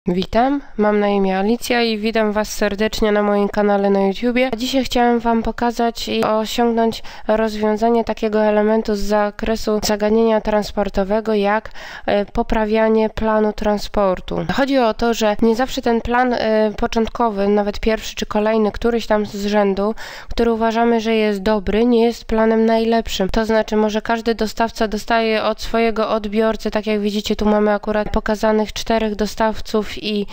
Witam, mam na imię Alicja i witam Was serdecznie na moim kanale na YouTubie. Dzisiaj chciałem Wam pokazać i osiągnąć rozwiązanie takiego elementu z zakresu zagadnienia transportowego jak poprawianie planu transportu. Chodzi o to, że nie zawsze ten plan początkowy, nawet pierwszy czy kolejny, któryś tam z rzędu, który uważamy, że jest dobry, nie jest planem najlepszym. To znaczy może każdy dostawca dostaje od swojego odbiorcy, tak jak widzicie, tu mamy akurat pokazanych 4 dostawców i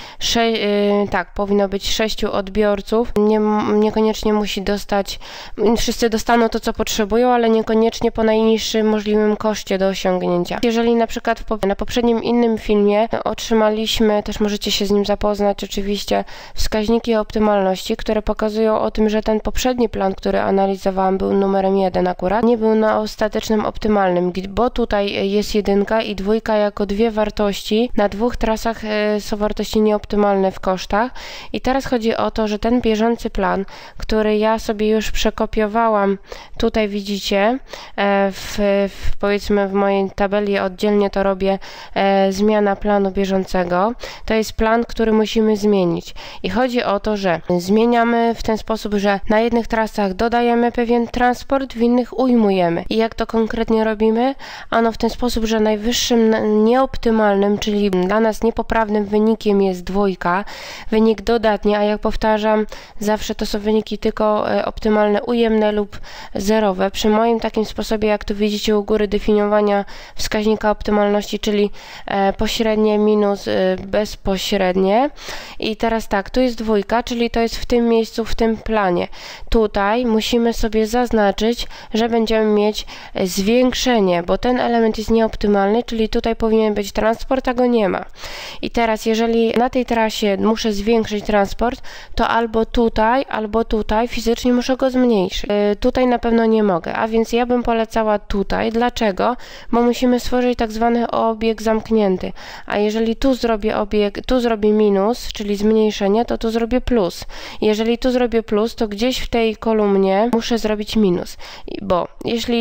powinno być 6 odbiorców. Niekoniecznie musi dostać, wszyscy dostaną to, co potrzebują, ale niekoniecznie po najniższym możliwym koszcie do osiągnięcia. Jeżeli na przykład na poprzednim innym filmie otrzymaliśmy, też możecie się z nim zapoznać oczywiście, wskaźniki optymalności, które pokazują o tym, że ten poprzedni plan, który analizowałam, był numerem 1 akurat, nie był na ostatecznym optymalnym, bo tutaj jest 1 i 2 jako dwie wartości, na 2 trasach są wartości nieoptymalne w kosztach. I teraz chodzi o to, że ten bieżący który ja sobie już przekopiowałam, tutaj widzicie, powiedzmy w mojej tabeli oddzielnie to robię zmiana planu bieżącego, to jest plan, który musimy zmienić. I chodzi o to, że zmieniamy w ten sposób, że na jednych trasach dodajemy pewien transport, w innych ujmujemy. I jak to konkretnie robimy? Ano w ten sposób, że najwyższym nieoptymalnym, czyli dla nas niepoprawnym wynikiem jest 2, wynik dodatni, a jak powtarzam, zawsze to są wyniki tylko optymalne ujemne lub zerowe. Przy moim takim sposobie, jak tu widzicie u góry, definiowania wskaźnika optymalności, czyli pośrednie minus bezpośrednie. I teraz tak, tu jest 2, czyli to jest w tym miejscu, w tym planie. Tutaj musimy sobie zaznaczyć, że będziemy mieć zwiększenie, bo ten element jest nieoptymalny, czyli tutaj powinien być transport, a go nie ma. I teraz, jeżeli na tej trasie muszę zwiększyć transport, to albo tutaj fizycznie muszę go zmniejszyć. Tutaj na pewno nie mogę, a więc ja bym polecała tutaj. Dlaczego? Bo musimy stworzyć tak zwany obieg zamknięty. A jeżeli tu zrobię minus, czyli zmniejszenie, to tu zrobię plus. Jeżeli tu zrobię plus, to gdzieś w tej kolumnie muszę zrobić minus. Bo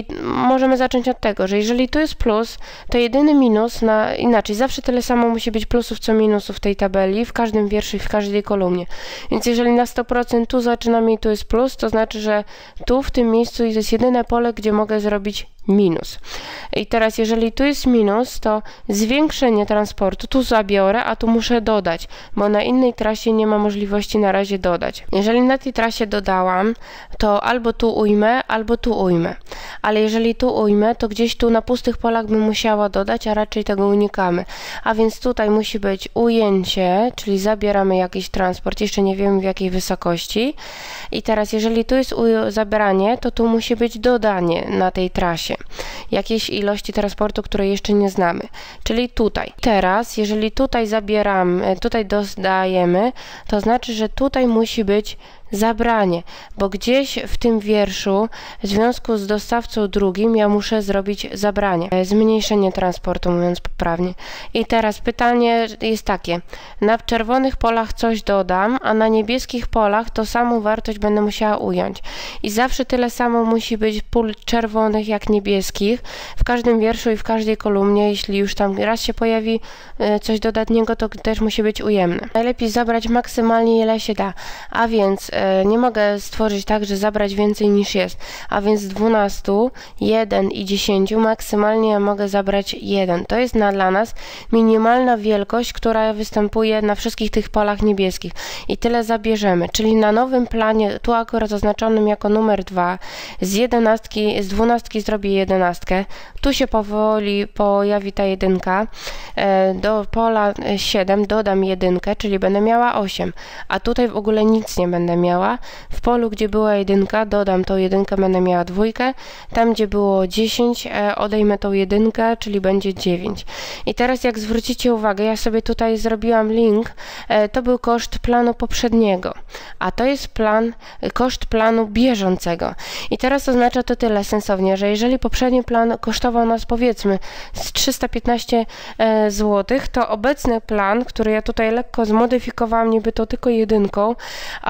możemy zacząć od tego, że jeżeli tu jest plus, to jedyny minus inaczej, zawsze tyle samo musi być plusów co minusów w tej tabeli, w każdym wierszu i w każdej kolumnie. Więc jeżeli na 100% tu zaczynamy i tu jest plus, to znaczy, że tu w tym miejscu jest jedyne pole, gdzie mogę zrobić minus. I teraz jeżeli tu jest minus, to zwiększenie transportu tu zabiorę, a tu muszę dodać, bo na innej trasie nie ma możliwości na razie dodać. Jeżeli na tej trasie dodałam, to albo tu ujmę, albo tu ujmę. Ale jeżeli tu ujmę, to gdzieś tu na pustych polach bym musiała dodać, a raczej tego unikamy. A więc tutaj musi być ujęcie, czyli zabieramy jakiś transport, jeszcze nie wiemy w jakiej wysokości. I teraz jeżeli tu jest zabranie, to tu musi być dodanie na tej trasie jakiejś ilości transportu, której jeszcze nie znamy, czyli tutaj. Teraz, jeżeli tutaj zabieramy, tutaj dodajemy, to znaczy, że tutaj musi być zabranie, bo gdzieś w tym wierszu w związku z dostawcą drugim ja muszę zrobić zabranie, zmniejszenie transportu, mówiąc poprawnie. I teraz pytanie jest takie, na czerwonych polach coś dodam, a na niebieskich polach to samą wartość będę musiała ująć. I zawsze tyle samo musi być pól czerwonych jak niebieskich w każdym wierszu i w każdej kolumnie. Jeśli już tam raz się pojawi coś dodatniego, to też musi być ujemne. Najlepiej zabrać maksymalnie ile się da, a więc nie mogę stworzyć tak, że zabrać więcej niż jest, a więc z 12, 1 i 10 maksymalnie ja mogę zabrać 1. To jest dla nas minimalna wielkość, która występuje na wszystkich tych polach niebieskich i tyle zabierzemy, czyli na nowym planie, tu akurat zaznaczonym jako numer 2, z 12 zrobię 11, tu się powoli pojawi ta 1, do pola 7 dodam 1, czyli będę miała 8, a tutaj w ogóle nic nie będę miała. W polu, gdzie była 1, dodam tą 1, będę miała 2, tam gdzie było 10, odejmę tą 1, czyli będzie 9. I teraz jak zwrócicie uwagę, ja sobie tutaj zrobiłam link, to był koszt planu poprzedniego, a to jest koszt planu bieżącego. I teraz oznacza to tyle sensownie, że jeżeli poprzedni plan kosztował nas powiedzmy z 315 zł, to obecny plan, który ja tutaj lekko zmodyfikowałam, niby to tylko 1, a koszt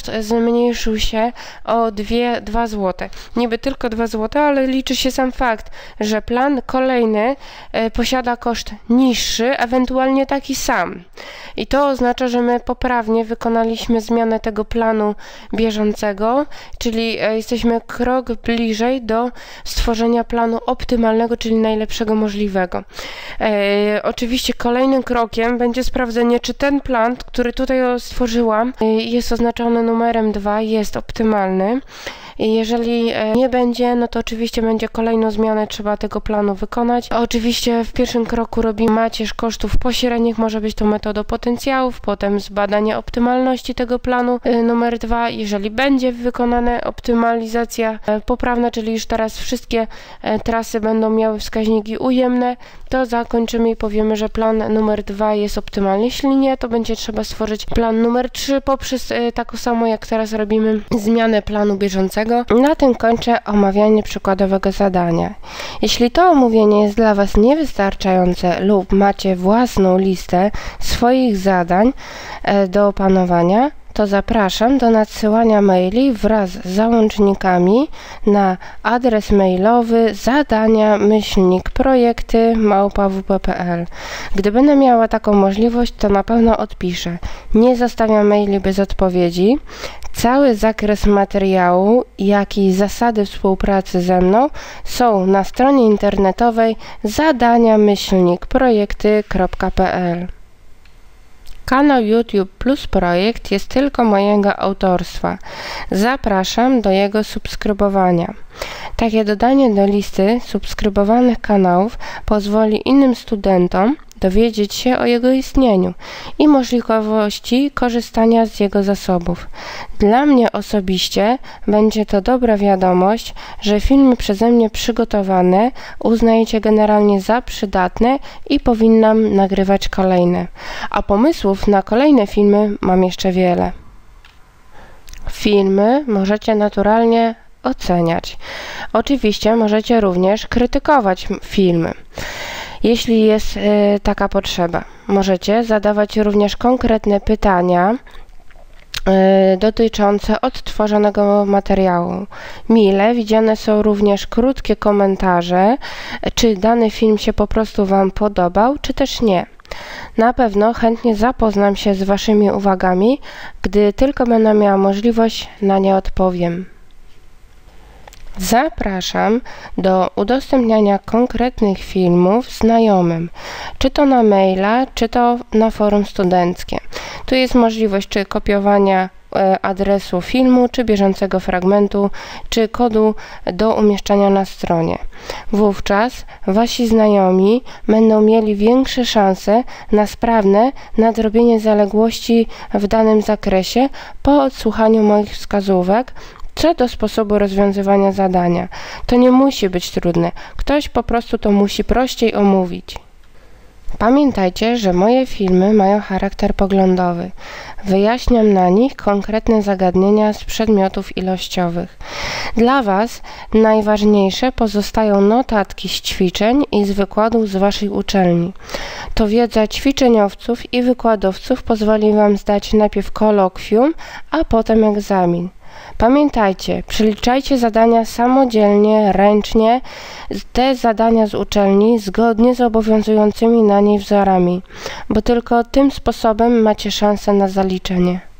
koszt zmniejszył się o 2 zł. Niby tylko 2 zł, ale liczy się sam fakt, że plan kolejny posiada koszt niższy, ewentualnie taki sam. I to oznacza, że my poprawnie wykonaliśmy zmianę tego planu bieżącego, czyli jesteśmy krok bliżej do stworzenia planu optymalnego, czyli najlepszego możliwego. Oczywiście kolejnym krokiem będzie sprawdzenie, czy ten plan, który tutaj stworzyłam, jest oznaczony numerem 2, jest optymalny. Jeżeli nie będzie, no to oczywiście będzie kolejną zmianę, trzeba tego planu wykonać. Oczywiście w pierwszym kroku robimy macierz kosztów pośrednich, może być to metodą potencjałów, potem zbadanie optymalności tego planu numer 2. Jeżeli będzie wykonana optymalizacja poprawna, czyli już teraz wszystkie trasy będą miały wskaźniki ujemne, to zakończymy i powiemy, że plan numer 2 jest optymalny. Jeśli nie, to będzie trzeba stworzyć plan numer 3 poprzez taką samą, jak teraz robimy, zmianę planu bieżącego. Na tym kończę omawianie przykładowego zadania. Jeśli to omówienie jest dla Was niewystarczające lub macie własną listę swoich zadań do opanowania, to zapraszam do nadsyłania maili wraz z załącznikami na adres mailowy zadania@projekty@wp.pl. Gdy będę miała taką możliwość, to na pewno odpiszę. Nie zostawiam maili bez odpowiedzi. Cały zakres materiału, jak i zasady współpracy ze mną są na stronie internetowej zadania-projekty.pl. Kanał YouTube Plus Projekt jest tylko mojego autorstwa. Zapraszam do jego subskrybowania. Takie dodanie do listy subskrybowanych kanałów pozwoli innym studentom dowiedzieć się o jego istnieniu i możliwości korzystania z jego zasobów. Dla mnie osobiście będzie to dobra wiadomość, że filmy przeze mnie przygotowane uznajecie generalnie za przydatne i powinnam nagrywać kolejne. A pomysłów na kolejne filmy mam jeszcze wiele. Filmy możecie naturalnie oceniać. Oczywiście możecie również krytykować filmy. Jeśli jest taka potrzeba, możecie zadawać również konkretne pytania dotyczące odtworzonego materiału. Mile widziane są również krótkie komentarze, czy dany film się po prostu Wam podobał, czy też nie. Na pewno chętnie zapoznam się z Waszymi uwagami, gdy tylko będę miała możliwość, na nie odpowiem. Zapraszam do udostępniania konkretnych filmów znajomym, czy to na maila, czy to na forum studenckie. Tu jest możliwość czy kopiowania adresu filmu, czy bieżącego fragmentu, czy kodu do umieszczania na stronie. Wówczas Wasi znajomi będą mieli większe szanse na sprawne nadrobienie zaległości w danym zakresie po odsłuchaniu moich wskazówek co do sposobu rozwiązywania zadania. To nie musi być trudne. Ktoś po prostu to musi prościej omówić. Pamiętajcie, że moje filmy mają charakter poglądowy. Wyjaśniam na nich konkretne zagadnienia z przedmiotów ilościowych. Dla Was najważniejsze pozostają notatki z ćwiczeń i z wykładów z Waszej uczelni. To wiedza ćwiczeniowców i wykładowców pozwoli Wam zdać najpierw kolokwium, a potem egzamin. Pamiętajcie, przeliczajcie zadania samodzielnie, ręcznie, te zadania z uczelni zgodnie z obowiązującymi na niej wzorami, bo tylko tym sposobem macie szansę na zaliczenie.